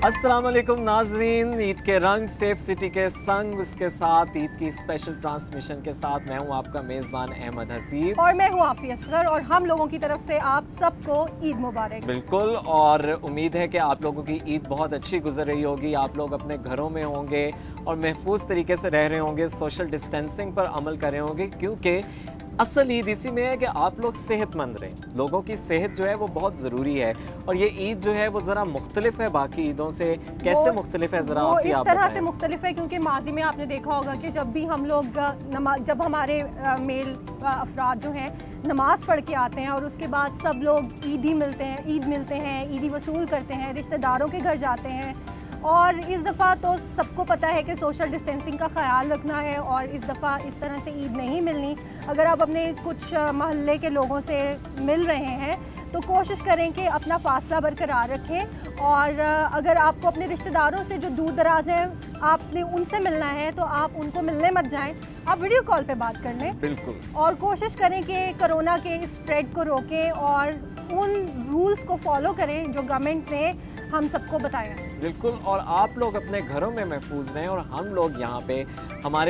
अस्सलाम वालेकुम नाजरीन, ईद के रंग सेफ सिटी के संग उसके साथ ईद की स्पेशल ट्रांसमिशन के साथ मैं हूं आपका मेज़बान अहमद हसीब और मैं हूं आफिया असगर और हम लोगों की तरफ से आप सबको ईद मुबारक। बिल्कुल, और उम्मीद है कि आप लोगों की ईद बहुत अच्छी गुजर रही होगी। आप लोग अपने घरों में होंगे और महफूज तरीके से रह रहे होंगे, सोशल डिस्टेंसिंग पर अमल कर रहे होंगे, क्योंकि असल ईद इसी में है कि आप लोग सेहतमंद रहें। लोगों की सेहत जो है वो बहुत ज़रूरी है और ये ईद जो है वो ज़रा मुख्तलिफ है बाकी ईदों से। कैसे मुख्तलिफ है ज़रा आप इस तरह से मुख्तलिफ है क्योंकि माजी में आपने देखा होगा कि जब भी हम लोग जब हमारे मेल अफराद जो हैं नमाज पढ़ के आते हैं और उसके बाद सब लोग ईद मिलते हैं, ईदी वसूल करते हैं, रिश्तेदारों के घर जाते हैं। और इस दफ़ा तो सबको पता है कि सोशल डिस्टेंसिंग का ख़्याल रखना है और इस दफ़ा इस तरह से ईद नहीं मिलनी। अगर आप अपने कुछ महल्ले के लोगों से मिल रहे हैं तो कोशिश करें कि अपना फासला बरकरार रखें। और अगर आपको अपने रिश्तेदारों से जो दूर दराज हैं आपने उनसे मिलना है तो आप उनको मिलने मत जाएं, आप वीडियो कॉल पे बात कर लें। बिल्कुल, और कोशिश करें कि कोरोना के स्प्रेड को रोकें और उन रूल्स को फॉलो करें जो गवर्नमेंट ने हम सबको बताया। बिल्कुल, और आप लोग अपने घरों में महफूज रहें और हम लोग यहाँ पे हमारे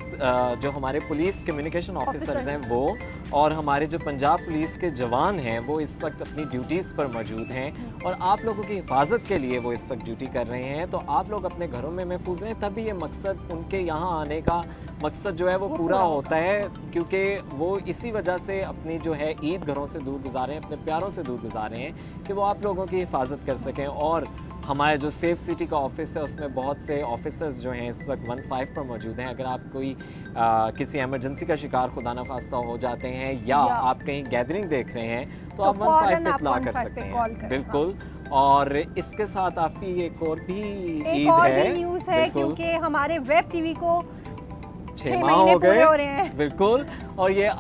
पुलिस कम्युनिकेशन ऑफिसर्स हैं वो और हमारे जो पंजाब पुलिस के जवान हैं वो इस वक्त अपनी ड्यूटीज़ पर मौजूद हैं और आप लोगों की हिफाजत के लिए वो इस वक्त ड्यूटी कर रहे हैं। तो आप लोग अपने घरों में महफूज रहें, तभी ये मकसद उनके यहाँ आने का मकसद जो है वो पूरा होता है, क्योंकि वो इसी वजह से अपनी जो है ईद घरों से दूर गुजारे हैं, अपने प्यारों से दूर गुजारे हैं कि वो आप लोगों की हिफाजत कर सकें। और हमारे जो सेफ सिटी का ऑफिस है उसमें बहुत से ऑफिसर्स जो हैं इस वक्त 15 पर मौजूद हैं। अगर आप कोई किसी एमरजेंसी का शिकार खुदा न खास्ता हो जाते हैं या आप कहीं गैदरिंग देख रहे हैं तो आप 15 पे इत्तला कर सकते हैं। बिल्कुल, और इसके साथ आफी एक और भी न्यूज़ है क्योंकि हमारे वेब टीवी को 6 माह हो गए। बिल्कुल, और ये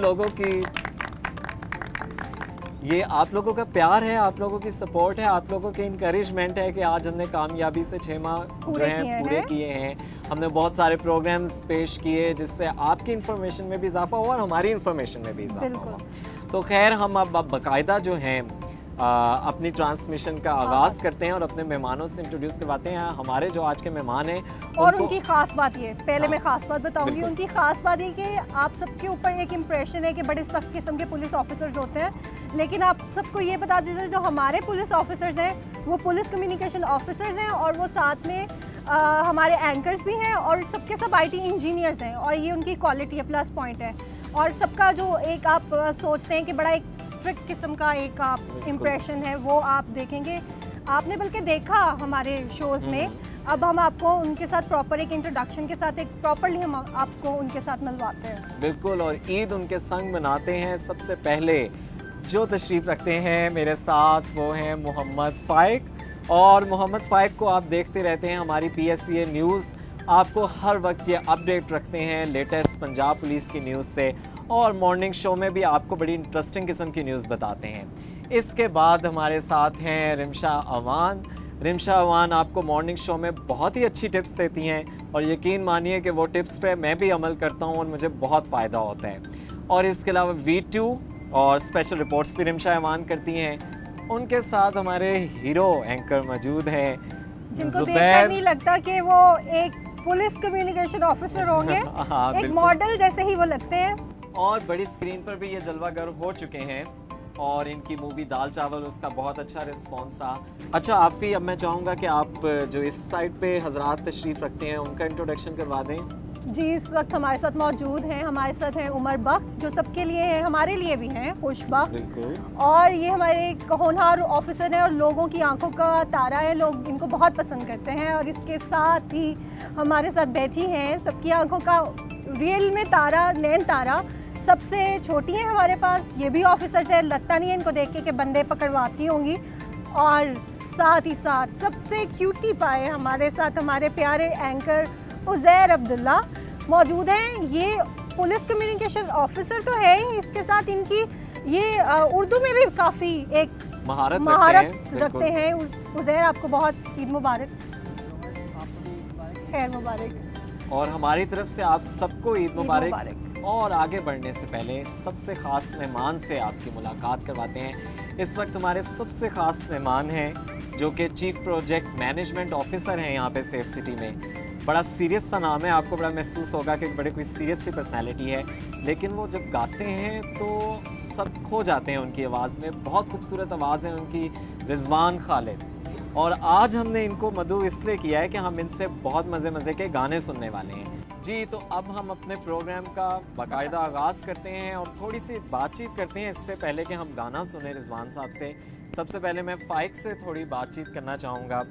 आप लोगों का प्यार है, आप लोगों की सपोर्ट है, आप लोगों की इंकरेजमेंट है कि आज हमने कामयाबी से 6 माह जो हैं पूरे किए हैं। हमने बहुत सारे प्रोग्राम्स पेश किए जिससे आपकी इंफॉर्मेशन में भी इजाफा हुआ और हमारी इंफॉर्मेशन में भी इजाफा हुआ। तो खैर हम अब बाकायदा जो हैं अपनी ट्रांसमिशन का आगाज़ करते हैं और अपने मेहमानों से इंट्रोड्यूस करवाते हैं। हमारे जो आज के मेहमान हैं और उनकी ख़ास बात ये, पहले मैं ख़ास बात बताऊंगी। उनकी ख़ास बात ये कि आप सबके ऊपर एक इम्प्रेशन है कि बड़े सख्त किस्म के पुलिस ऑफिसर्स होते हैं, लेकिन आप सबको ये बता दीजिए जो हमारे पुलिस ऑफिसर्स हैं वो पुलिस कम्युनिकेशन ऑफिसर्स हैं और वो साथ में हमारे एंकर्स भी हैं और सबके सब IT इंजीनियर्स हैं और ये उनकी क्वालिटी है, प्लस पॉइंट है। और सबका जो एक आप सोचते हैं कि बड़ा एक स्ट्रिक्ट किस्म का एक आप इम्प्रेशन है वो आप देखेंगे, आपने बल्कि देखा हमारे शोज़ में। अब हम आपको उनके साथ प्रॉपर एक इंट्रोडक्शन के साथ एक प्रॉपरली हम आपको उनके साथ मिलवाते हैं। बिल्कुल, और ईद उनके संग मनाते हैं। सबसे पहले जो तशरीफ़ रखते हैं मेरे साथ वो हैं मोहम्मद फ़ाइक, और मोहम्मद फ़ाइक को आप देखते रहते हैं हमारी PSCA न्यूज़, आपको हर वक्त ये अपडेट रखते हैं लेटेस्ट पंजाब पुलिस की न्यूज़ से, और मॉर्निंग शो में भी आपको बड़ी इंटरेस्टिंग किस्म की न्यूज़ बताते हैं। इसके बाद हमारे साथ हैं रिमशा अवान। रिमशा अवान आपको मॉर्निंग शो में बहुत ही अच्छी टिप्स देती हैं और यकीन मानिए कि वो टिप्स पे मैं भी अमल करता हूँ और मुझे बहुत फ़ायदा होता है। और इसके अलावा V2 और स्पेशल रिपोर्ट्स भी रिमशा अवान करती हैं। उनके साथ हमारे हीरो एंकर मौजूद हैं जिनको देखकर नहीं लगता कि वो एक पुलिस कम्युनिकेशन ऑफिसर होंगे। एक मॉडल जैसे ही वो लगते हैं और बड़ी स्क्रीन पर भी ये जलवागर हो चुके हैं और इनकी मूवी दाल चावल उसका बहुत अच्छा रिस्पॉन्स था। अच्छा आफी, अब मैं चाहूँगा कि आप जो इस साइड पे हजरात तशरीफ़ रखते हैं उनका इंट्रोडक्शन करवा दें। जी, इस वक्त हमारे साथ मौजूद हैं, हमारे साथ हैं उमर बख्त जो सबके लिए हैं, हमारे लिए भी हैं खुशबख्त, और ये हमारे होनहार ऑफिसर हैं और लोगों की आंखों का तारा है, लोग इनको बहुत पसंद करते हैं। और इसके साथ ही हमारे साथ बैठी हैं सबकी आंखों का रियल में तारा, नैन तारा, सबसे छोटी हैं हमारे पास, ये भी ऑफिसर से लगता नहीं है इनको देख के कि बंदे पकड़वाती होंगी। और साथ ही साथ सबसे क्यूटी पाए हमारे साथ हमारे प्यारे एंकर उज़ैर अब्दुल्ला मौजूद हैं। ये पुलिस कम्युनिकेशन ऑफिसर तो है ही, इसके साथ इनकी ये उर्दू में भी काफ़ी एक महारत रखते हैं। उज़ैर, आपको बहुत ईद मुबारक, खैर मुबारक, और हमारी तरफ से आप सबको ईद मुबारक। और आगे बढ़ने से पहले सबसे ख़ास मेहमान से आपकी मुलाकात करवाते हैं। इस वक्त हमारे सबसे ख़ास मेहमान हैं जो कि चीफ प्रोजेक्ट मैनेजमेंट ऑफिसर हैं यहाँ पे सेफ सिटी में। बड़ा सीरियस सा नाम है, आपको बड़ा महसूस होगा कि बड़े कोई सीरियस सी पर्सनैलिटी है, लेकिन वो जब गाते हैं तो सब खो जाते हैं उनकी आवाज़ में। बहुत खूबसूरत आवाज़ है उनकी, रिजवान खालिद। और आज हमने इनको मदऊ इसलिए किया है कि हम इनसे बहुत मज़े के गाने सुनने वाले हैं। जी, तो अब हम अपने प्रोग्राम का बाकायदा आगाज़ करते हैं और थोड़ी सी बातचीत करते हैं। इससे पहले कि हम गाना सुने रिजवान साहब से, सबसे पहले मैं फ़ाइक से थोड़ी बातचीत करना चाहूँगा।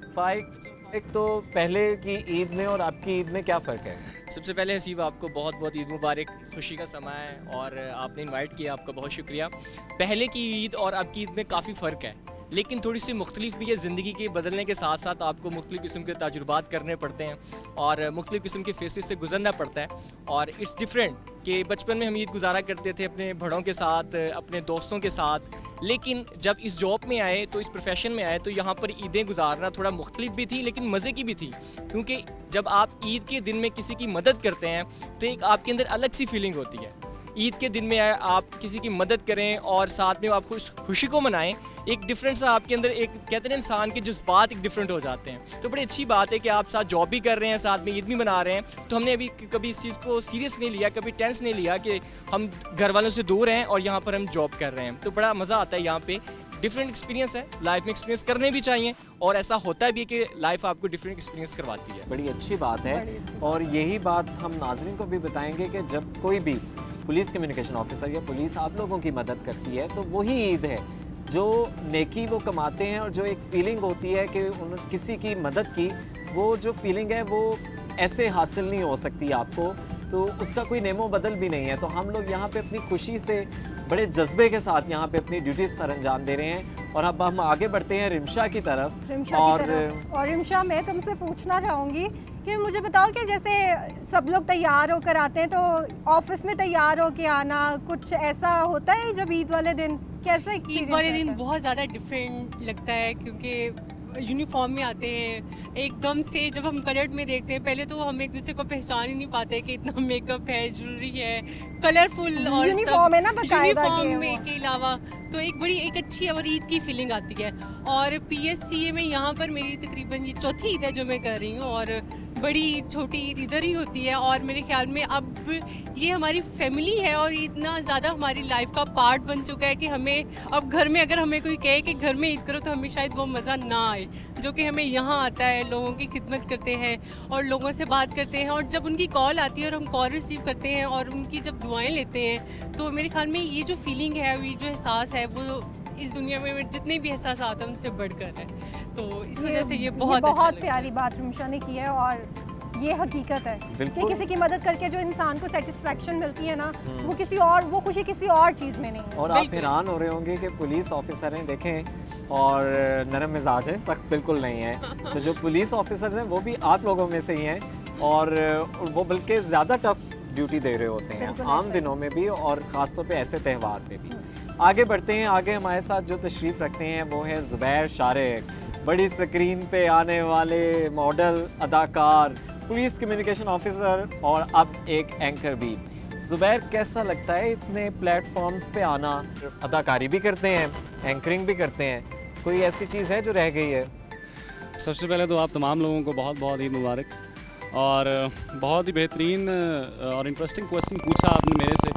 फ़ाइक, एक तो पहले की ईद में और आपकी ईद में क्या फ़र्क है? सबसे पहले हसीब आपको बहुत बहुत ईद मुबारक, खुशी का समय है और आपने इनवाइट किया, आपका बहुत शुक्रिया। पहले की ईद और अब की ईद में काफ़ी फ़र्क है, लेकिन थोड़ी सी मुख्तलिफ भी है। ज़िंदगी के बदलने के साथ साथ आपको मुख्तलिफ़ किस्म के तजुर्बात करने पड़ते हैं और मुख्तलिफ़ किस्म के फेसेस से गुजरना पड़ता है। और इट्स डिफरेंट कि बचपन में हम ईद गुजारा करते थे अपने बड़ों के साथ, अपने दोस्तों के साथ, लेकिन जब इस जॉब में आए, तो इस प्रोफेशन में आए, तो यहाँ पर ईदें गुजारना थोड़ा मुख्तलिफ भी थी लेकिन मज़े की भी थी। क्योंकि जब आप ईद के दिन में किसी की मदद करते हैं तो एक आपके अंदर अलग सी फीलिंग होती है। ईद के दिन में आप किसी की मदद करें और साथ में आप खुशी को मनाएं, एक डिफरेंट सा आपके अंदर, एक कहते हैं इंसान के जज्बात एक डिफरेंट हो जाते हैं। तो बड़ी अच्छी बात है कि आप साथ जॉब भी कर रहे हैं, साथ में ईद भी मना रहे हैं। तो हमने अभी कभी इस चीज़ को सीरियस नहीं लिया, कभी टेंस नहीं लिया कि हम घर वालों से दूर हैं और यहाँ पर हम जॉब कर रहे हैं। तो बड़ा मज़ा आता है यहाँ पे, डिफरेंट एक्सपीरियंस है, लाइफ में एक्सपीरियंस करने भी चाहिए और ऐसा होता है भी कि लाइफ आपको डिफरेंट एक्सपीरियंस करवाती है। बड़ी अच्छी बात है और यही बात हम नाज़रीन को भी बताएंगे कि जब कोई भी पुलिस कम्युनिकेशन ऑफिसर या पुलिस आप लोगों की मदद करती है तो वही ईद है जो नेकी वो कमाते हैं। और जो एक फीलिंग होती है कि किसी की मदद की, वो जो फीलिंग है वो ऐसे हासिल नहीं हो सकती आपको, तो उसका कोई नेमो बदल भी नहीं है। तो हम लोग यहाँ पे अपनी खुशी से, बड़े जज्बे के साथ यहाँ पे अपनी ड्यूटी सर अंजाम दे रहे हैं। और अब हम आगे बढ़ते हैं रिमशा की तरफ। और रिमशा, मैं तुमसे पूछना चाहूँगी कि मुझे बताओ कि जैसे सब लोग तैयार होकर आते हैं, तो ऑफिस में तैयार होकर आना कुछ ऐसा होता है जब ईद वाले दिन? कैसा ईद वाले दिन बहुत ज़्यादा डिफरेंट लगता है क्योंकि यूनिफॉर्म में आते हैं एकदम से। जब हम कलर्ड में देखते हैं, पहले तो हम एक दूसरे को पहचान ही नहीं पाते कि इतना मेकअप है, ज्वेलरी है, कलरफुल और यूनिफॉर्म है ना, यूनिफॉर्म में के अलावा तो एक अच्छी और ईद की फीलिंग आती है। और PSCA में यहाँ पर मेरी तकरीबन ये चौथी ईद है जो मैं कर रही हूँ और बड़ी छोटी ईद इधर ही होती है। और मेरे ख्याल में अब ये हमारी फैमिली है और इतना ज़्यादा हमारी लाइफ का पार्ट बन चुका है कि हमें अब घर में अगर हमें कोई कहे कि घर में ईद करो तो हमें शायद वो मज़ा ना आए जो कि हमें यहाँ आता है। लोगों की खिदमत करते हैं और लोगों से बात करते हैं और जब उनकी कॉल आती है और हम कॉल रिसीव करते हैं और उनकी जब दुआएं लेते हैं, तो मेरे ख्याल में ये जो फीलिंग है, ये जो एहसास है, वो इस दुनिया में जितने भी एहसास आते हैं उनसे बढ़कर है। तो इस वजह से ये बहुत प्यारी बात रिमशा ने की है और ये हकीकत है कि किसी की मदद करके जो इंसान को सेटिस्फेक्शन मिलती है ना, वो खुशी किसी और चीज़ में नहीं है। और आप हैरान हो रहे होंगे कि पुलिस ऑफिसर हैं, देखें, और नरम मिजाज है, सख्त बिल्कुल नहीं है। तो जो पुलिस ऑफिसर्स हैं वो भी आप लोगों में से ही हैं और वो बल्कि ज़्यादा टफ ड्यूटी दे रहे होते हैं आम दिनों में भी और ख़ासतौर पे ऐसे त्यौहार पे भी। आगे बढ़ते हैं, आगे हमारे साथ जो तशरीफ़ रखते हैं वो है ज़ुबैर शारिक, बड़ी स्क्रीन पे आने वाले मॉडल, अदाकार, पुलिस कम्युनिकेशन ऑफिसर और अब एक एंकर भी। ज़ुबैर, कैसा लगता है इतने प्लेटफॉर्म्स पे आना? अदाकारी भी करते हैं, एंकरिंग भी करते हैं, कोई ऐसी चीज़ है जो रह गई है? सबसे पहले तो आप तमाम लोगों को बहुत बहुत ईद मुबारक और बहुत ही बेहतरीन और इंटरेस्टिंग क्वेश्चन पूछा आपने मेरे से।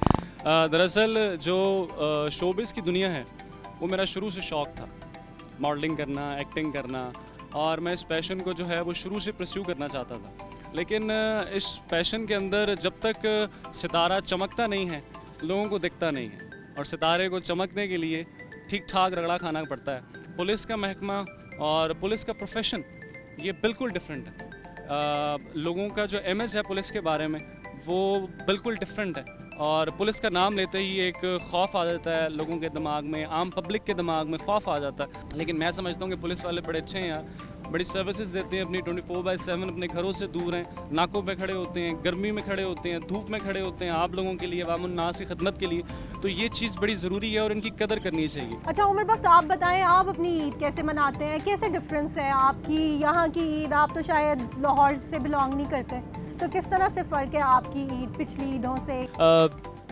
दरअसल जो शोबिस की दुनिया है वो मेरा शुरू से शौक़ था, मॉडलिंग करना, एक्टिंग करना, और मैं इस पैशन को जो है वो शुरू से परस्यू करना चाहता था। लेकिन इस पैशन के अंदर जब तक सितारा चमकता नहीं है, लोगों को दिखता नहीं है, और सितारे को चमकने के लिए ठीक ठाक रगड़ा खाना पड़ता है। पुलिस का महकमा और पुलिस का प्रोफेशन ये बिल्कुल डिफरेंट है। लोगों का जो इमेज है पुलिस के बारे में वो बिल्कुल डिफरेंट है और पुलिस का नाम लेते ही एक खौफ आ जाता है लोगों के दिमाग में, आम पब्लिक के दिमाग में खौफ आ जाता है। लेकिन मैं समझता हूँ कि पुलिस वाले बड़े अच्छे हैं यार, बड़ी सर्विसेज देते हैं अपनी 24/7, अपने घरों से दूर हैं, नाकों पे खड़े होते हैं, गर्मी में खड़े होते हैं, धूप में खड़े होते हैं, आप लोगों के लिए, अवामुन्नास की खिदमत के लिए। तो ये चीज़ बड़ी ज़रूरी है और इनकी कदर करनी चाहिए। अच्छा उमर बख्त, आप बताएं, आप अपनी ईद कैसे मनाते हैं? कैसे डिफरेंस है आपकी यहाँ की ईद? आप तो शायद लाहौर से बिलोंग नहीं करते, तो किस तरह से फ़र्क है आपकी ईद पिछली ईदों से?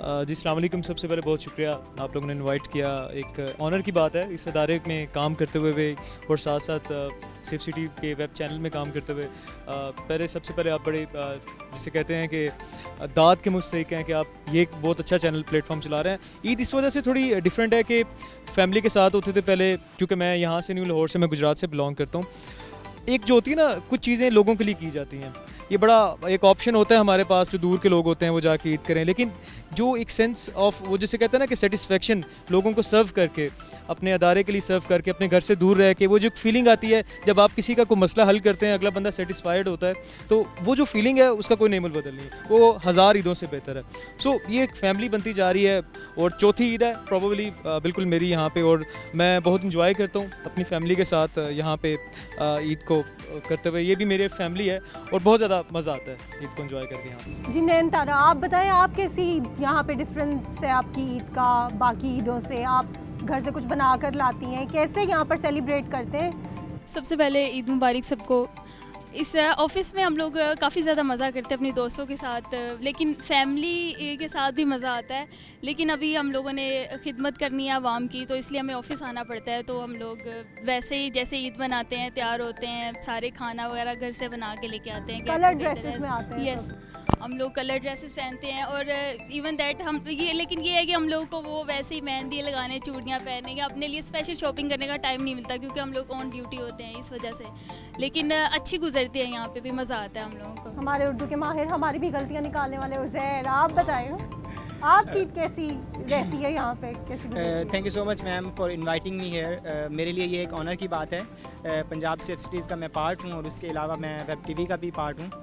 जी अस्सलाम वालेकुम। सबसे पहले बहुत शुक्रिया आप लोगों ने इनवाइट किया। एक ऑनर की बात है इस अदारे में काम करते हुए भी और साथ साथ सेफ सिटी के वेब चैनल में काम करते हुए। सबसे पहले आप बड़े जिसे कहते हैं कि दाद के मुस्तहिक हैं कि आप ये एक बहुत अच्छा चैनल प्लेटफॉर्म चला रहे हैं। ईद इस वजह से थोड़ी डिफरेंट है कि फैमिली के साथ होते थे पहले, क्योंकि मैं यहाँ से नहीं, लाहौर से, मैं गुजरात से बिलोंग करता हूँ। एक जो होती है ना, कुछ चीज़ें लोगों के लिए की जाती हैं, ये बड़ा एक ऑप्शन होता है हमारे पास, जो दूर के लोग होते हैं वो जाके ईद करें, लेकिन जो एक सेंस ऑफ वो जिसे कहते हैं ना कि सेटिस्फेक्शन, लोगों को सर्व करके, अपने अदारे के लिए सर्व करके, अपने घर से दूर रह के, वो जो फीलिंग आती है जब आप किसी का कोई मसला हल करते हैं, अगला बंदा सेटिस्फाइड होता है, तो वो जो फीलिंग है उसका कोई नेमल बदल नहीं है, वो हज़ार ईदों से बेहतर है। सो ये एक फैमिली बनती जा रही है और चौथी ईद है प्रॉबली बिल्कुल मेरी यहाँ पे, और मैं बहुत इंजॉय करता हूँ अपनी फैमिली के साथ यहाँ पे ईद को करते हुए। ये भी मेरी फैमिली है और बहुत ज़्यादा मज़ा आता है ईद को एंजॉय करके यहाँ। जी नयनतारा, आप बताएं आप कैसी यहाँ पे डिफरेंस है आपकी ईद का बाकी ईदों से? आप घर से कुछ बना कर लाती हैं, कैसे यहाँ पर सेलिब्रेट करते हैं? सबसे पहले ईद मुबारक सबको। इस ऑफ़िस में हम लोग काफ़ी ज़्यादा मज़ा करते हैं अपने दोस्तों के साथ, लेकिन फैमिली के साथ भी मज़ा आता है। लेकिन अभी हम लोगों ने खिदमत करनी है आवाम की, तो इसलिए हमें ऑफ़िस आना पड़ता है। तो हम लोग वैसे ही जैसे ईद मनाते हैं, तैयार होते हैं, सारे खाना वगैरह घर से बना के लेके आते हैं। कलर ड्रेसेस में आते हैं? यस, हम लोग कलर ड्रेसेस पहनते हैं। और इवन दैट हम ये, लेकिन ये है कि हम लोगों को वो वैसे ही मेहंदी लगाने, चूड़ियाँ पहनने का, अपने लिए स्पेशल शॉपिंग करने का टाइम नहीं मिलता, क्योंकि हम लोग ऑन ड्यूटी होते हैं इस वजह से। लेकिन अच्छी गुजरती है, यहाँ पे भी मज़ा आता है हम लोगों को। हमारे उर्दू के माहिर, हमारी भी गलतियाँ निकालने वाले उज़ैर, आप बताएं आपकी ईद कैसी रहती है यहाँ पे, कैसी? Thank you so much ma'am for inviting me here. मेरे लिए ये एक ऑनर की बात है। पंजाब सेफ सिटीज़ का मैं पार्ट हूँ और उसके अलावा मैं वेब टीवी का भी पार्ट हूँ।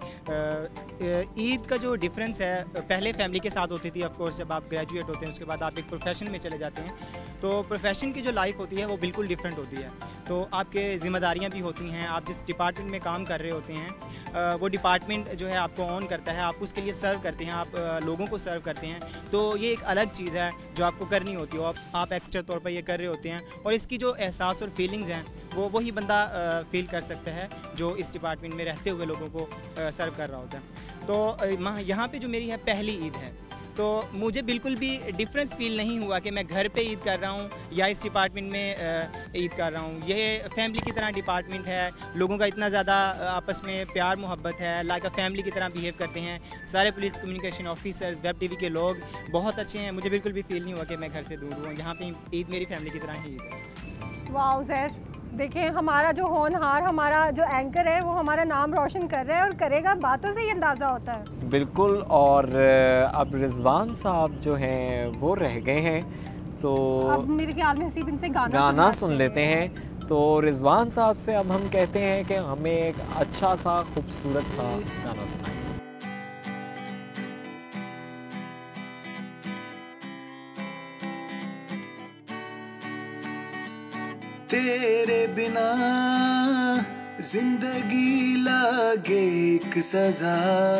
ईद का जो डिफरेंस है, पहले फैमिली के साथ होती थी, ऑफ कोर्स जब आप ग्रेजुएट होते हैं उसके बाद आप एक प्रोफेशन में चले जाते हैं, तो प्रोफेशन की जो लाइफ होती है वो बिल्कुल डिफरेंट होती है। तो आपके ज़िम्मेदारियाँ भी होती हैं, आप जिस डिपार्टमेंट में काम कर रहे होते हैं वो डिपार्टमेंट जो है आपको ऑन करता है, आप उसके लिए सर्व करते हैं, आप लोगों को सर्व करते हैं। तो ये एक अलग चीज़ है जो आपको करनी होती है, आप एक्स्ट्रा तौर पर ये कर रहे होते हैं, और इसकी जो एहसास और फीलिंग्स हैं वो वही बंदा फील कर सकता है जो इस डिपार्टमेंट में रहते हुए लोगों को सर्व कर रहा होता है। तो यहाँ पे जो मेरी है पहली ईद है, तो मुझे बिल्कुल भी डिफरेंस फील नहीं हुआ कि मैं घर पे ईद कर रहा हूँ या इस डिपार्टमेंट में ईद कर रहा हूँ। ये फैमिली की तरह डिपार्टमेंट है, लोगों का इतना ज़्यादा आपस में प्यार मोहब्बत है, लाइक अ फैमिली की तरह बिहेव करते हैं। सारे police communication officers, web TV के लोग बहुत अच्छे हैं। मुझे बिल्कुल भी फील नहीं हुआ कि मैं घर से दूर हूँ। यहाँ पे ईद मेरी फैमिली की तरह ही ईद है। वाह ज़ैर, देखें हमारा जो होनहार, हमारा जो एंकर है वो हमारा नाम रोशन कर रहा है और करेगा, बातों से ही अंदाज़ा होता है। बिल्कुल। और अब रिजवान साहब जो हैं वो रह गए हैं, तो अब मेरे ख्याल में हसीब इनसे गाना सुन लेते हैं। तो रिजवान साहब से अब हम कहते हैं कि हमें एक अच्छा सा खूबसूरत सा गाना सुनाएं। तेरे बिना जिंदगी लागे एक सजा,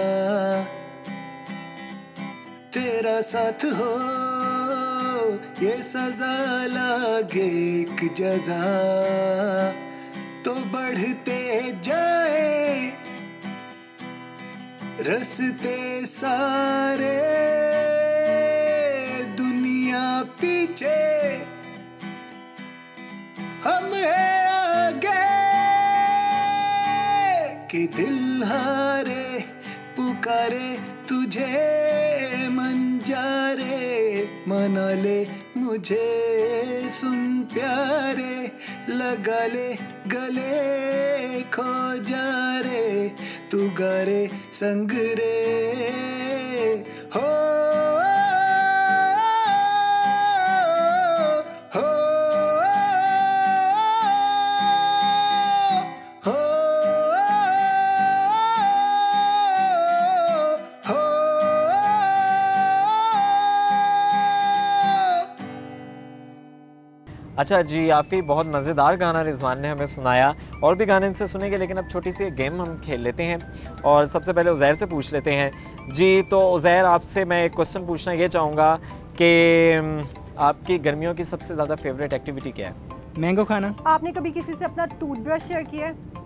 तेरा साथ हो ये सजा लागे एक जजा, तो बढ़ते जाए रस्ते सारे, दुनिया पीछे हम है आगे, कि दिल हारे पुकारे तुझे मन जा रे, मना ले मुझे सुन प्यारे, लगा ले गले खो जा रे, तू गा रे संग रे हो। अच्छा जी आफ़ी, बहुत मज़ेदार गाना रिजवान ने हमें सुनाया, और भी गाने इनसे सुनेंगे, लेकिन अब छोटी सी गेम हम खेल लेते हैं और सबसे पहले उज़ैर से पूछ लेते हैं जी। तो उज़ैर, आपसे मैं एक क्वेश्चन पूछना ये चाहूँगा कि आपकी गर्मियों की सबसे ज़्यादा फेवरेट एक्टिविटी क्या है? मैंगो खाना। आपने कभी किसी से अपना टूथब्रश शेयर किया है?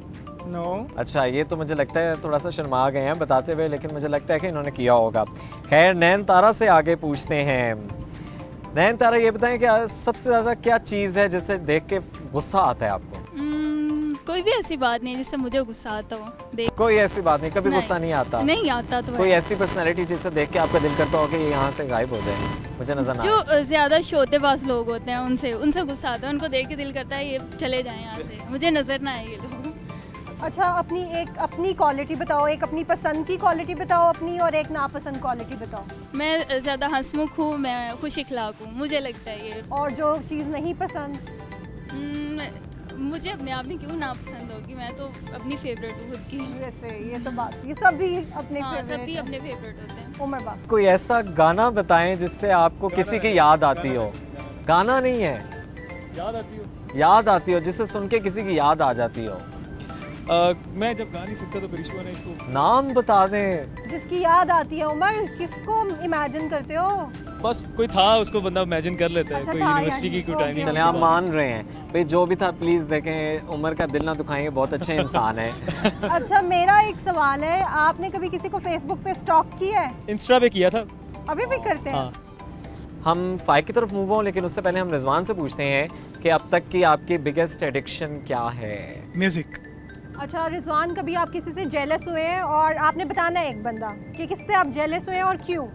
नो। अच्छा, ये तो मुझे लगता है थोड़ा सा शर्मा गए हैं बताते हुए, लेकिन मुझे लगता है कि इन्होंने किया होगा। खैर, नैन तारा से आगे पूछते हैं। नैन तारा, ये बताएं कि सबसे ज़्यादा क्या चीज़ है जिसे देख के गुस्सा आता है आपको? कोई भी ऐसी बात नहीं जिससे मुझे गुस्सा आता हो। कोई ऐसी बात नहीं, कभी गुस्सा नहीं आता? नहीं आता। तो कोई ऐसी पर्सनैलिटी जिसे देख के आपका दिल करता हो कि ये यहाँ से गायब हो जाए, मुझे नजर ना आए? जो ज़्यादा शोतेबाज लोग होते हैं उनसे गुस्सा आता है, उनको देख के दिल करता है ये चले जाएं यहाँ से, मुझे नज़र ना आए ये लोग। अच्छा, अपनी क्वालिटी बताओ, एक अपनी पसंद की क्वालिटी बताओ अपनी, और एक नापसंद क्वालिटी बताओ। मैं ज़्यादा हंसमुख हूँ, मैं खुश इखलाक हूँ, मुझे लगता है ये। और जो चीज़ नहीं पसंद? मुझे अपने आप में क्यों ना पसंद होगी, मैं तो अपनी फेवरेट हूँ खुद की। वैसे ये तो बात, ये सभी अपने सभी अपने फेवरेट होते हैं। उमर बाप, कोई ऐसा गाना बताएं जिससे आपको किसी की याद आती हो। गाना नहीं है, याद आती हो जिससे सुन के किसी की याद आ जाती हो। मैं जब गा नहीं सकता तो परिश्वा ने इसको नाम बता दें जिसकी याद आती है। उमर, किसको इमेजिन करते हो? बस कोई था, उसको बंदा इमेजिन कर लेता है। अच्छा, कोई था यूनिवर्सिटी की यानी, कोई टाइम ओके, चले, आप मान रहे हैं भाई, जो भी था प्लीज़ देखें, उमर का दिल ना दुखाएंगे, बहुत अच्छे इंसान है। अच्छा, मेरा एक सवाल है, आपने कभी किसी को फेसबुक पे स्टॉक किया है? इंस्टा पे किया था। अभी भी करते हैं? हाँ। हम फाइक की तरफ मूव हों, लेकिन उससे पहले हम रिजवान से पूछते हैं कि अब तक की आपकी बिगेस्ट एडिक्शन क्या है? म्यूजिक। अच्छा रिजवान, कभी आप किसी से जेलस हुए हैं और आपने बताना है एक बंदा कि किससे आप जेलस हुए हैं और क्यों?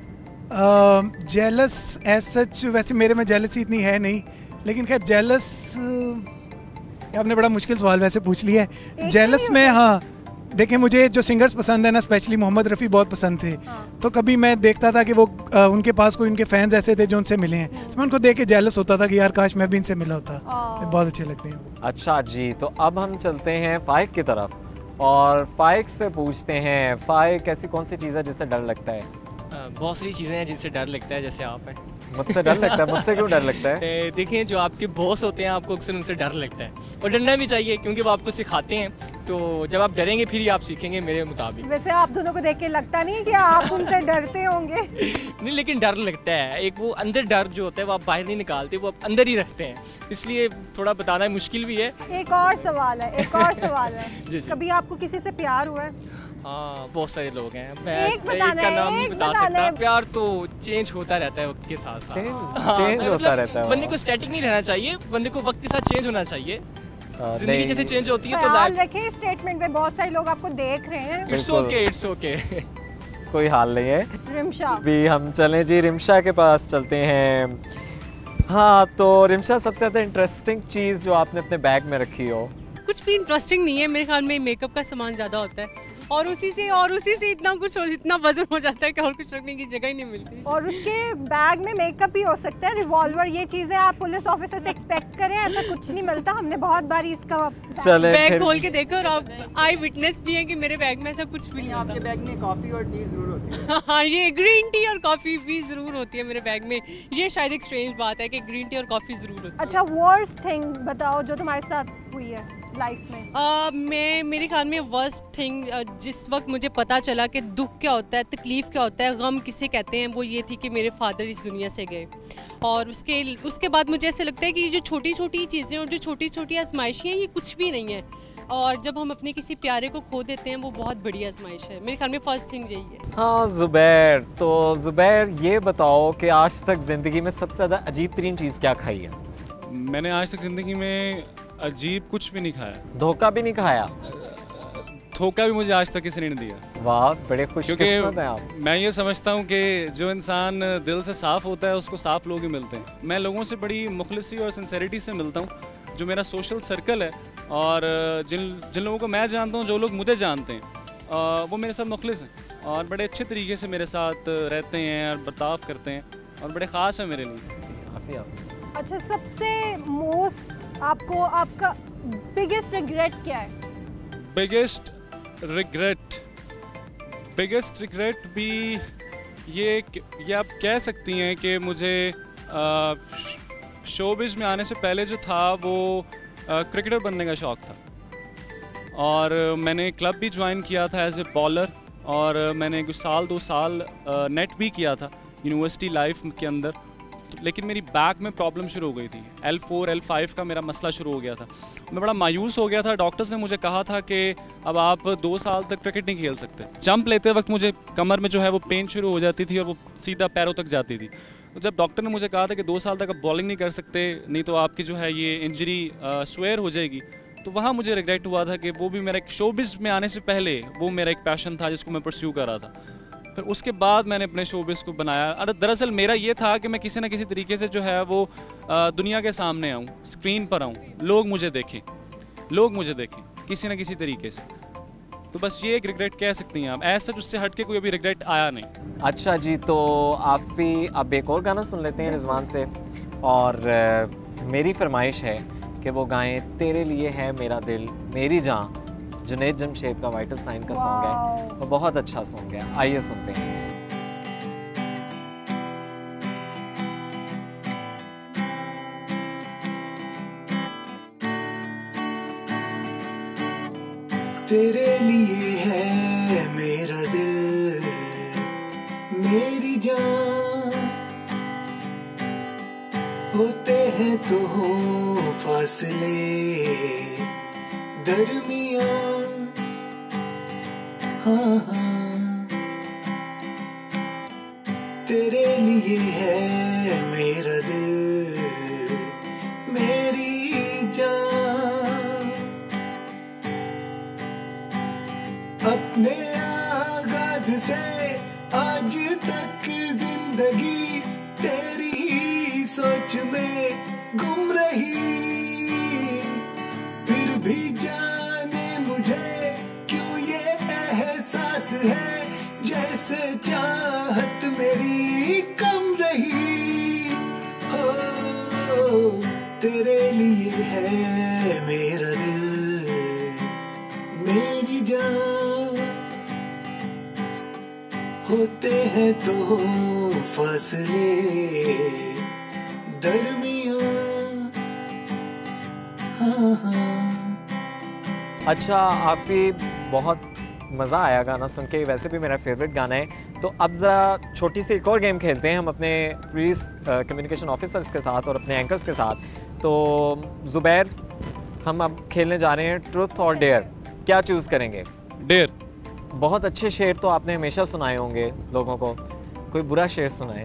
जेलस एज सच वैसे मेरे में जेलसी इतनी है नहीं, लेकिन खैर जेलस आपने बड़ा मुश्किल सवाल वैसे पूछ लिया है। जेलस में हाँ, देखें मुझे जो सिंगर्स पसंद है ना, स्पेशली मोहम्मद रफ़ी बहुत पसंद थे। तो कभी मैं देखता था कि वो उनके पास कोई उनके फैंस ऐसे थे जो उनसे मिले हैं, तो मैं उनको देख के जेलस होता था कि यार काश मैं भी इनसे मिला होता। बहुत अच्छे लगते हैं। अच्छा जी, तो अब हम चलते हैं फाइक की तरफ और फाइक से पूछते हैं, फाइक ऐसी कौन सी चीज़ है जिससे डर लगता है? बहुत सारी चीज़ें हैं जिससे डर लगता है, जैसे आप हैं। मुझसे डर लगता है? मुझसे क्यों डर लगता है? देखिए, जो आपके बॉस होते हैं आपको अक्सर उनसे डर लगता है, और डरना भी चाहिए क्योंकि वो आपको सिखाते हैं। तो जब आप डरेंगे फिर ही आप सीखेंगे मेरे मुताबिक। वैसे आप दोनों को देख के लगता नहीं कि आप उनसे डरते होंगे? नहीं, लेकिन डर लगता है। एक वो अंदर डर जो होता है वो आप बाहर नहीं निकालते, वो आप अंदर ही रखते हैं, इसलिए थोड़ा बताना मुश्किल भी है। एक और सवाल है जी। कभी आपको किसी से प्यार हुआ है? हाँ, बहुत सारे लोग हैं। मैं एक का नाम नहीं बता सकता। प्यार तो चेंज होता रहता है वक्त के साथ साथ। चेंज होता रहता है। बंदे को स्टैटिक नहीं रहना चाहिए, बंदे को वक्त के साथ चेंज होना चाहिए। जिंदगी जैसे चेंज होती है तो ख्याल रखें स्टेटमेंट में, बहुत सारे लोग आपको देख रहे हैं। इट्स ओके कोई हाल नहीं है। रिमशा भी हम चलें जी, रिमशा के पास चलते हैं। हाँ, तो रिमशा, सबसे ज़्यादा इंटरेस्टिंग चीज़ जो आपने अपने बैग में रखी हो? कुछ भी इंटरेस्टिंग नहीं है मेरे ख्याल में, मेकअप का सामान ज़्यादा होता है और उसी से इतना वजन हो जाता है कि और कुछ रखने की जगह ही नहीं मिलती। और उसके बैग में मेकअप भी हो सकता है, रिवॉल्वर, ये चीजें आप पुलिस ऑफिसर से एक्सपेक्ट करें, ऐसा कुछ नहीं मिलता। हमने बहुत बार इसका बैग खोल के देखा और आप आई विटनेस भी है कि मेरे बैग में ऐसा कुछ भी नहीं। आपके बैग में कॉफ़ी और टी ज़रूर होती है। हाँ, ये ग्रीन टी और कॉफ़ी भी ज़रूर होती है मेरे बैग में। ये शायद एक स्ट्रेंज बात है कि ग्रीन टी और कॉफ़ी ज़रूर होती है। अच्छा, वर्स्ट थिंग बताओ जो तुम्हारे साथ हुई है लाइफ में। मेरे ख्याल में वर्स्ट थिंग जिस वक्त मुझे पता चला कि दुख क्या होता है, तकलीफ़ क्या होता है, गम किसे कहते हैं, वो ये थी कि मेरे फादर इस दुनिया से गए। और उसके बाद मुझे ऐसे लगता है कि ये जो छोटी छोटी चीज़ें और जो छोटी छोटी आजमाइशें हैं, ये कुछ भी नहीं है। और जब हम अपने किसी प्यारे को खो देते हैं, वो बहुत बड़ी आजमाइश है। मेरे ख्याल में फर्स्ट थिंग यही है। हाँ ज़ुबैर, तो ज़ुबैर ये बताओ कि आज तक ज़िंदगी में सबसे ज़्यादा अजीब तरीन चीज़ क्या खाई है? मैंने आज तक ज़िंदगी में अजीब कुछ भी नहीं खाया। धोखा भी नहीं खाया? धोखा भी मुझे आज तक किसी ने नहीं दिया। वाह, बड़े खुशकिस्मत हैं आप। क्योंकि मैं ये समझता हूँ कि जो इंसान दिल से साफ़ होता है उसको साफ़ लोग ही मिलते हैं। मैं लोगों से बड़ी मुखलिसी और सिंसेरिटी से मिलता हूँ। जो मेरा सोशल सर्कल है और जिन लोगों को मैं जानता हूँ, जो लोग मुझे जानते हैं, वो मेरे साथ मुखलिस हैं और बड़े अच्छे तरीके से मेरे साथ रहते हैं और बर्ताव करते हैं और बड़े ख़ास हैं मेरे लिए। अच्छा, सबसे मोस्ट आपका बिगेस्ट रिग्रेट क्या है? बिगेस्ट रिग्रेट भी ये आप कह सकती हैं कि मुझे शोबिज़ में आने से पहले जो था वो क्रिकेटर बनने का शौक़ था और मैंने क्लब भी ज्वाइन किया था एज ए बॉलर और मैंने कुछ 2 साल नेट भी किया था यूनिवर्सिटी लाइफ के अंदर। लेकिन मेरी बैक में प्रॉब्लम शुरू हो गई थी। L4 L5 का मेरा मसला शुरू हो गया था। मैं बड़ा मायूस हो गया था। डॉक्टर्स ने मुझे कहा था कि अब आप 2 साल तक क्रिकेट नहीं खेल सकते। जंप लेते वक्त मुझे कमर में जो है वो पेन शुरू हो जाती थी और वो सीधा पैरों तक जाती थी। तो जब डॉक्टर ने मुझे कहा था कि 2 साल तक आप बॉलिंग नहीं कर सकते, नहीं तो आपकी जो है ये इंजरी स्वेयर हो जाएगी, तो वहाँ मुझे रिग्रेट हुआ था कि वो भी मेरा एक शोबिज़ में आने से पहले वो मेरा एक पैशन था जिसको मैं परस्यू कर रहा था। फिर उसके बाद मैंने अपने शोबिज़ को बनाया। अरे दरअसल मेरा ये था कि मैं किसी ना किसी तरीके से जो है वो दुनिया के सामने आऊँ, स्क्रीन पर आऊँ, लोग मुझे देखें किसी ना किसी तरीके से। तो बस ये एक रिग्रेट कह सकती हैं आप, ऐसा उससे हट के कोई अभी रिग्रेट आया नहीं। अच्छा जी, तो आप भी अब एक और गाना सुन लेते हैं रिजवान से, और मेरी फरमाइश है कि वो गाएं तेरे लिए है मेरा दिल मेरी जान, जुनैद जमशेद का वाइटल साइन का सॉन्ग है, वो बहुत अच्छा सॉन्ग है। आइए सुनते हैं। तेरे लिए है मेरा दिल मेरी जान, होते हैं तो हो फासले दरमियां, हाँ हाँ तेरे लिए है मेरा दिल मेरी जान, अपने आगाज से आज तक जिंदगी तेरी ही सोच में गुम रही, फिर भी जाने मुझे क्यों ये एहसास है जैसे चाहत मेरी कम रही। हो तेरे लिए है मेरा दिल मेरी जान, होते हैं तो फासले दरमियां, हाँ हाँ। अच्छा, आपकी बहुत मज़ा आया गाना सुन के, वैसे भी मेरा फेवरेट गाना है। तो अब ज़रा छोटी सी एक और गेम खेलते हैं हम अपने पुलिस कम्युनिकेशन ऑफिसर्स के साथ और अपने एंकर्स के साथ। तो ज़ुबैर, हम अब खेलने जा रहे हैं ट्रुथ और डेयर। क्या चूज़ करेंगे? डेयर। बहुत अच्छे शेर तो आपने हमेशा सुनाए होंगे लोगों को, कोई बुरा शेर सुनाए।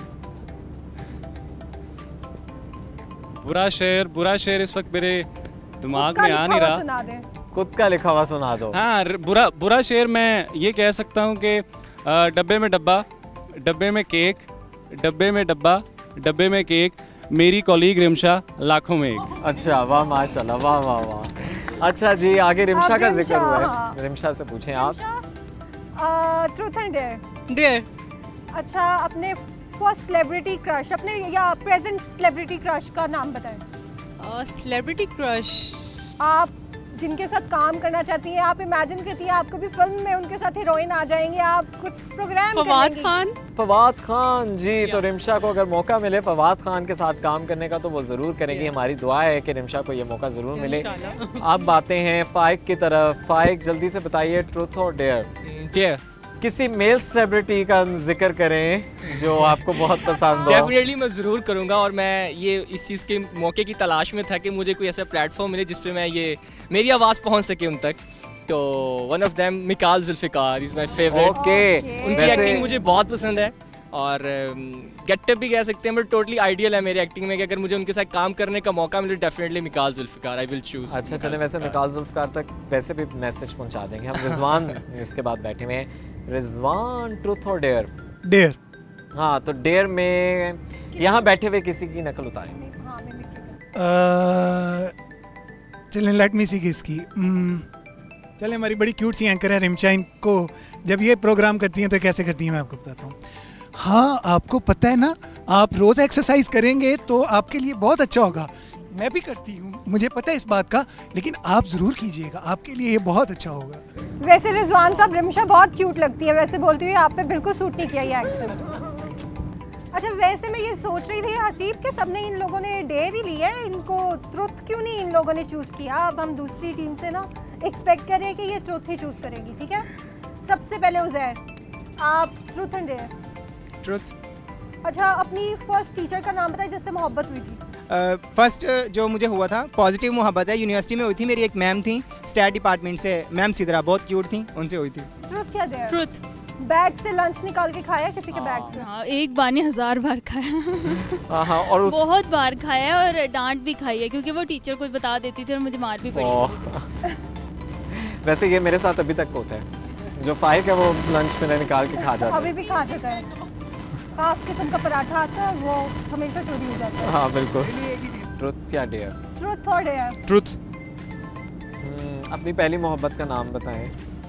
बुरा शेर इस वक्त मेरे दिमाग में आ नहीं रहा। खुद का लिखा हुआ सुना दो। हाँ, बुरा शेर मैं ये कह सकता हूँ कि डब्बे में डब्बा, डब्बे में केक, डब्बे में डब्बा, डब्बे में केक, मेरी कॉलीग रिमशा लाखों में एक। अच्छा, वाह माशाल्लाह, वाह वाह वाह। अच्छा जी, आगे रिमशा का जिक्र हुआ है, रिमशा से पूछें आप। Truth and dare. डेयर। अच्छा, अपने फर्स्ट सेलिब्रिटी क्रश, अपने या प्रेजेंट सेलिब्रिटी क्रश का नाम बताएं। सेलिब्रिटी क्रश, आप जिनके साथ काम करना चाहती हैं, आप इमेजिन करती हैं आपको भी फिल्म में उनके साथ हीरोइन आ जाएंगे, आप कुछ प्रोग्राम फवाद खान। फवाद खान जी, तो रिमशा को अगर मौका मिले फवाद खान के साथ काम करने का तो वो ज़रूर करेंगी। हमारी दुआ है कि रिमशा को ये मौका ज़रूर मिले। अब बातें हैं फाइक की तरफ। फाइक, जल्दी से बताइए ट्रुथ और डेयर। डेयर। किसी मेल सेलिब्रिटी का जिक्र करें जो आपको बहुत पसंद हो। डेफिनेटली मैं ज़रूर करूँगा, और मैं ये इस चीज़ के मौके की तलाश में था कि मुझे कोई ऐसा प्लेटफॉर्म मिले जिस पे मैं ये मेरी आवाज़ पहुँच सके उन तक। तो one of them Mikaal Zulfiqar is my favourite. उनकी एक्टिंग मुझे बहुत पसंद है, और गेटअप भी कह सकते हैं, बट टोटली आइडियल है मेरी एक्टिंग में कि अगर मुझे उनके साथ काम करने का मौका मिले definitely Mikaal Zulfiqar I will choose. अच्छा चले, वैसे मिकाल जुल्फ़िकार तक वैसे भी मैसेज पहुँचा देंगे हम। रिजवान इसके बाद बैठे हुए हैं। रिजवान, ट्रुथ और डेयर? डेयर। हाँ, तो डेयर में यहाँ बैठे हुए किसी की नकल उतारें। चलें, लेट मी सी किसकी। चलें, हमारी बड़ी क्यूट सी एंकर है रिमशा, इनको जब ये प्रोग्राम करती हैं तो कैसे करती हैं मैं आपको बताता हूँ। हाँ, आपको पता है ना, आप रोज़ एक्सरसाइज करेंगे तो आपके लिए बहुत अच्छा होगा। मैं भी करती हूँ, मुझे पता है इस बात का, लेकिन आप ज़रूर कीजिएगा, आपके लिए ये बहुत अच्छा होगा। वैसे रिजवान साहब, रिमशा बहुत क्यूट लगती है, वैसे बोलती हुई आप पे बिल्कुल सूट नहीं किया ये एक्सेंट। अच्छा, वैसे मैं ये सोच रही थी हसीब के सबने इन लोगों ने डेयर ही लिया है, इनको ट्रुथ क्यों नहीं इन लोगों ने चूज़ किया। अब हम दूसरी टीम से ना एक्सपेक्ट कर रहे हैं कि ये ट्रुथ ही चूज़ करेगी, ठीक है। सबसे पहले उज़ैर, आप ट्रुथ एंड डेयर। ट्रुथ। अच्छा, अपनी फर्स्ट टीचर का नाम बताइए जिससे मोहब्बत हुई थी। फर्स्ट जो मुझे हुआ था पॉजिटिव मोहब्बत है, यूनिवर्सिटी में हुई थी। मेरी एक मैम थी स्टैट डिपार्टमेंट से, मैम सिद्रा, बहुत क्यूट थी, उनसे हुई थी। ट्रुथ क्या दे? ट्रुथ। बैग से लंच निकाल के खाया किसी के बैग से? हाँ, एक बार नहीं 1000 बार खाया। हाँ, और बहुत बार खाया है और डांट भी खाई है क्योंकि वो टीचर कुछ बता देती थी और मुझे मार भी पड़ी। वैसे ये मेरे साथ अभी तक होता है, जो फाइक है वो लंच में निकाल के खा जाता है। अभी भी खा जाता है। खास किस्म का पराठा आता है वो हमेशा चोरी हो जाता है। हाँ बिल्कुल। ट्रुथ या डेयर? ट्रुथ और डेयर? ट्रुथ। अपनी पहली मोहब्बत का नाम बताएं।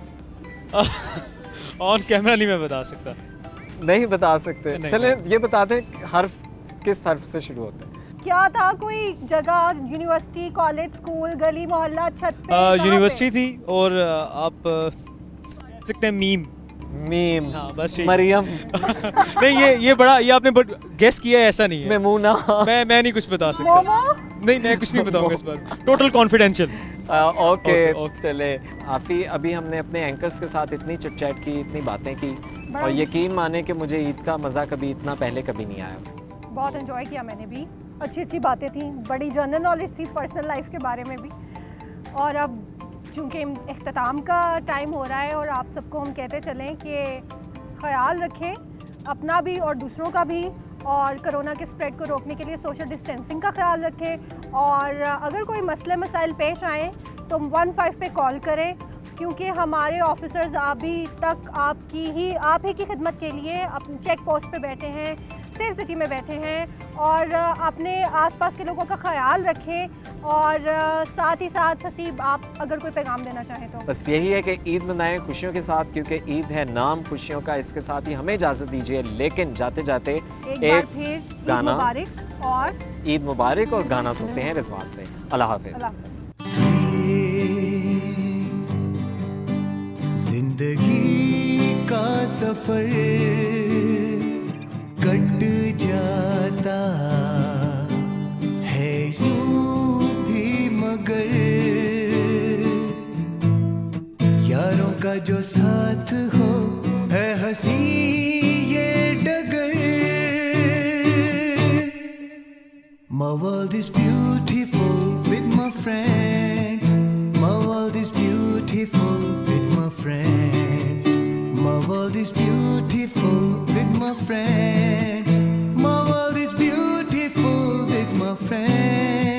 ऑन कैमरा नहीं मैं बता सकता। नहीं बता सकते? चले ये बताते हर्फ किस हर्फ से शुरू होता है? क्या था, कोई जगह, यूनिवर्सिटी, कॉलेज, स्कूल, गली, मोहल्ला, छत पे? यूनिवर्सिटी थी और आप सकते हैं मीम। हाँ बस मरियम। नहीं ये बड़ा, ये आपने गेस किया है, ऐसा नहीं है। मेमूना। मैं नहीं कुछ बता सकता। नहीं मैं कुछ नहीं बताऊंगा इस बार, टोटल कॉन्फिडेंशियल। ओके चले आफी, अभी हमने अपने एंकर्स के साथ इतनी चिट चैट की, इतनी बातें की, और यकीन माने कि मुझे ईद का मज़ा कभी इतना पहले कभी नहीं आया। बहुत एंजॉय किया मैंने भी, अच्छी बातें थी, बड़ी जनरल नॉलेज थी पर्सनल लाइफ के बारे में भी। और अब चूँकि इख्तिताम का टाइम हो रहा है और आप सबको हम कहते चलें कि ख्याल रखें अपना भी और दूसरों का भी, और कोरोना के स्प्रेड को रोकने के लिए सोशल डिस्टेंसिंग का ख्याल रखें। और अगर कोई मसले मसाइल पेश आएँ तो 15 पे कॉल करें, क्योंकि हमारे ऑफिसर्स अभी तक आप ही की खिदमत के लिए अपने चेक पोस्ट पे बैठे हैं, सेफ सिटी में बैठे हैं। और अपने आसपास के लोगों का ख्याल रखें। और साथ ही साथ हसीब, आप अगर कोई पैगाम देना चाहें तो? बस यही है कि ईद मनाएं खुशियों के साथ, क्योंकि ईद है नाम खुशियों का। इसके साथ ही हमें इजाज़त दीजिए, लेकिन जाते जाते एक फिर गाना मुबारक और ईद मुबारक और गाना सुनते हैं रिजवान से। अल्लाह हाफिज़। जिंदगी का सफर कट जाता है यूं भी, मगर यारों का जो साथ हो है हंसी ये डगर। My world is beautiful with my friends. My world is beautiful with my friends. My world is beautiful with my friends. My world is beautiful with my friends.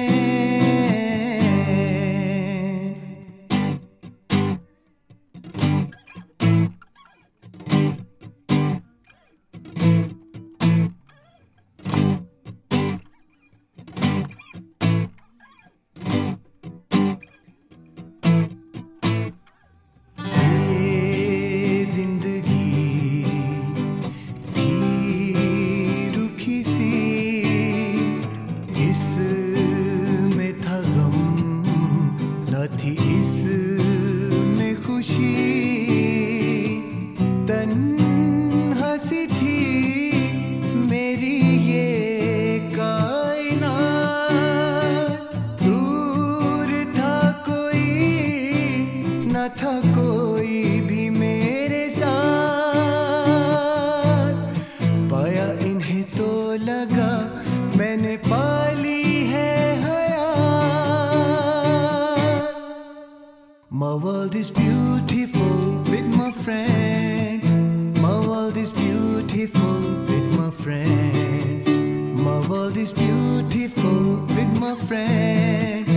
My world is beautiful with my friends. My world is beautiful with my friends. My world is beautiful with my friends.